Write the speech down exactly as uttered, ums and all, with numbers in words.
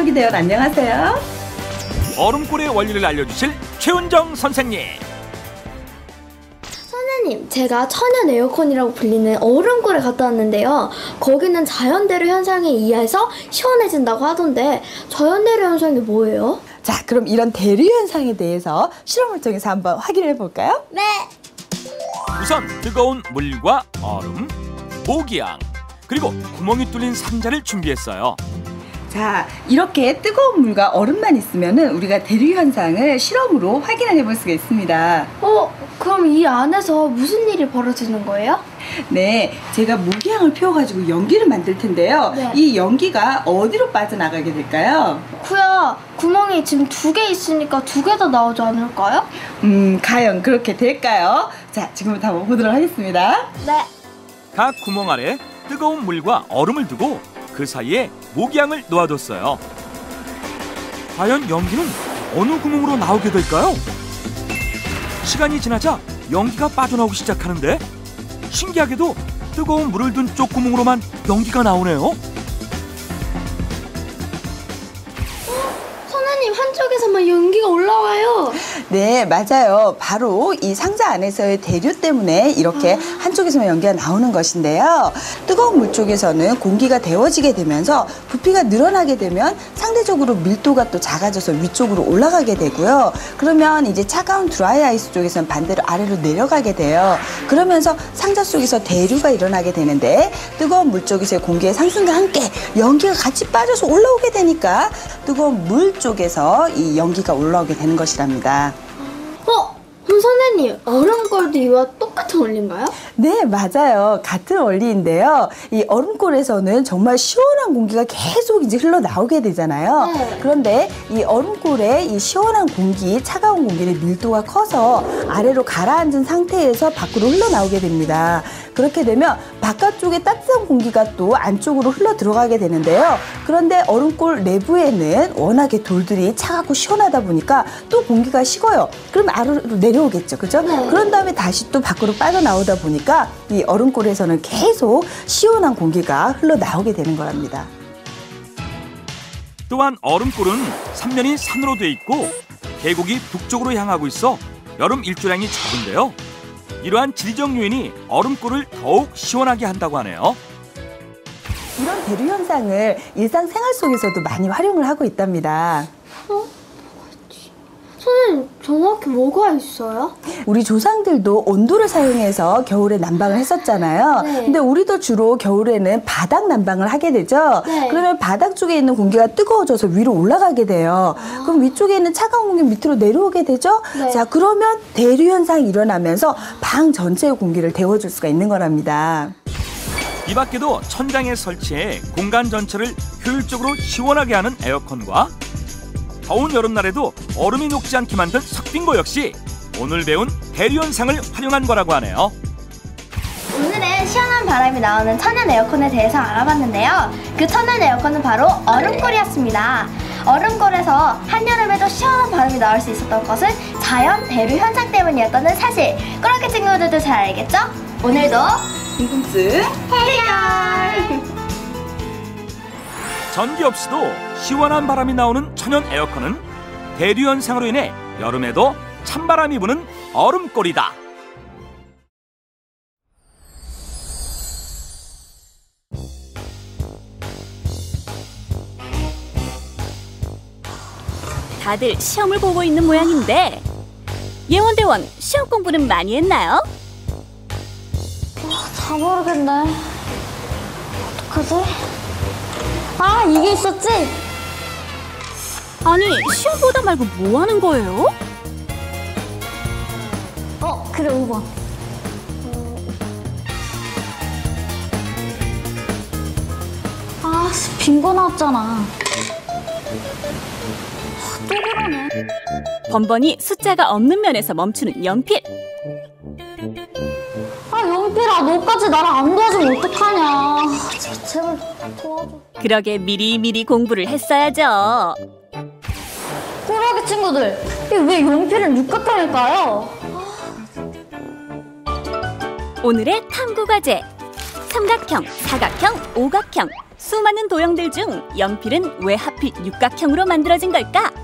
기억이 대원 안녕하세요. 얼음골의 원리를 알려주실 최은정 선생님. 선생님, 제가 천연 에어컨이라고 불리는 얼음골에 갔다 왔는데요. 거기는 자연대로 현상에 의해서 시원해진다고 하던데 자연대로 현상이 뭐예요? 자, 그럼 이런 대류 현상에 대해서 실험을 통해서 한번 확인해 볼까요? 네. 우선 뜨거운 물과 얼음, 모기향, 그리고 구멍이 뚫린 상자를 준비했어요. 자, 이렇게 뜨거운 물과 얼음만 있으면은 우리가 대류 현상을 실험으로 확인을 해볼 수가 있습니다. 어, 그럼 이 안에서 무슨 일이 벌어지는 거예요? 네, 제가 모기향을 피워가지고 연기를 만들 텐데요. 네. 이 연기가 어디로 빠져나가게 될까요? 쿠야, 구멍이 지금 두 개 있으니까 두 개 다 나오지 않을까요? 음, 과연 그렇게 될까요? 자, 지금부터 한번 보도록 하겠습니다. 네. 각 구멍 아래 뜨거운 물과 얼음을 두고 그 사이에 모기향을 놓아뒀어요. 과연 연기는 어느 구멍으로 나오게 될까요? 시간이 지나자 연기가 빠져나오기 시작하는데 신기하게도 뜨거운 물을 둔 쪽 구멍으로만 연기가 나오네요. 선생님, 한쪽에서만 연기가 올라와요. 네, 맞아요. 바로 이 상자 안에서의 대류 때문에 이렇게 아. 한쪽에서만 연기가 나오는 것인데요. 뜨거운 물 쪽에서는 공기가 데워지게 되면서 부피가 늘어나게 되면 상대적으로 밀도가 또 작아져서 위쪽으로 올라가게 되고요. 그러면 이제 차가운 드라이 아이스 쪽에서는 반대로 아래로 내려가게 돼요. 그러면서 상자 속에서 대류가 일어나게 되는데 뜨거운 물 쪽에서의 공기의 상승과 함께 연기가 같이 빠져서 올라오게 되니까 뜨거운 물 쪽에서 이 연기가 올라오게 되는 것이랍니다. 어? 그럼 선생님, 얼음골도 이와 똑같은 원리인가요? 네, 맞아요. 같은 원리인데요. 이 얼음골에서는 정말 시원한 공기가 계속 이제 흘러나오게 되잖아요. 네. 그런데 이 얼음골에 이 시원한 공기, 차가운 공기의 밀도가 커서 아래로 가라앉은 상태에서 밖으로 흘러나오게 됩니다. 그렇게 되면 바깥쪽에 따뜻한 공기가 또 안쪽으로 흘러 들어가게 되는데요. 그런데 얼음골 내부에는 워낙에 돌들이 차갑고 시원하다 보니까 또 공기가 식어요. 그럼 아래로 내려오겠죠, 그죠? 네. 그런 다음에 다시 또 밖으로 빠져나오다 보니까 이 얼음골에서는 계속 시원한 공기가 흘러나오게 되는 거랍니다. 또한 얼음골은 삼면이 산으로 돼 있고 계곡이 북쪽으로 향하고 있어 여름 일조량이 적은데요. 이러한 지리적 요인이 얼음골을 더욱 시원하게 한다고 하네요. 이런 대류 현상을 일상생활 속에서도 많이 활용을 하고 있답니다. 어? 선생님, 정확히 뭐가 있어요? 우리 조상들도 온도를 사용해서 겨울에 난방을 했었잖아요. 네. 근데 우리도 주로 겨울에는 바닥 난방을 하게 되죠. 네. 그러면 바닥 쪽에 있는 공기가 뜨거워져서 위로 올라가게 돼요. 아. 그럼 위쪽에 있는 차가운 공기 밑으로 내려오게 되죠. 네. 자, 그러면 대류 현상이 일어나면서 방 전체의 공기를 데워줄 수가 있는 거랍니다. 이 밖에도 천장에 설치해 공간 전체를 효율적으로 시원하게 하는 에어컨과 더운 여름날에도 얼음이 녹지 않게 만든 석빙고 역시 오늘 배운 대류 현상을 활용한 거라고 하네요. 오늘은 시원한 바람이 나오는 천연 에어컨에 대해서 알아봤는데요. 그 천연 에어컨은 바로 얼음골이었습니다. 얼음골에서 한여름에도 시원한 바람이 나올 수 있었던 것은 자연 대류 현상 때문이었다는 사실. 그렇게 친구들도 잘 알겠죠? 오늘도 궁금증 해결! 전기 없이도 시원한 바람이 나오는 천연 에어컨은 대류 현상으로 인해 여름에도 찬바람이 부는 얼음골이다. 다들 시험을 보고 있는 모양인데 예원대원 시험 공부는 많이 했나요? 다 모르겠네. 어떡하지? 아, 이게 있었지? 아니 시험 보다 말고 뭐 하는 거예요? 어, 그래, 오 번. 아, 빈거 나왔잖아. 또 그러네. 번번이 숫자가 없는 면에서 멈추는 연필. 아, 연필아, 너까지 나를 안 도와주면 어떡하냐. 제발 도와줘. 그러게 미리미리 공부를 했어야죠. 꾸러기 친구들, 이게 왜 연필은 육각형일까요? 오늘의 탐구 과제. 삼각형, 사각형, 오각형, 수많은 도형들 중 연필은 왜 하필 육각형으로 만들어진 걸까?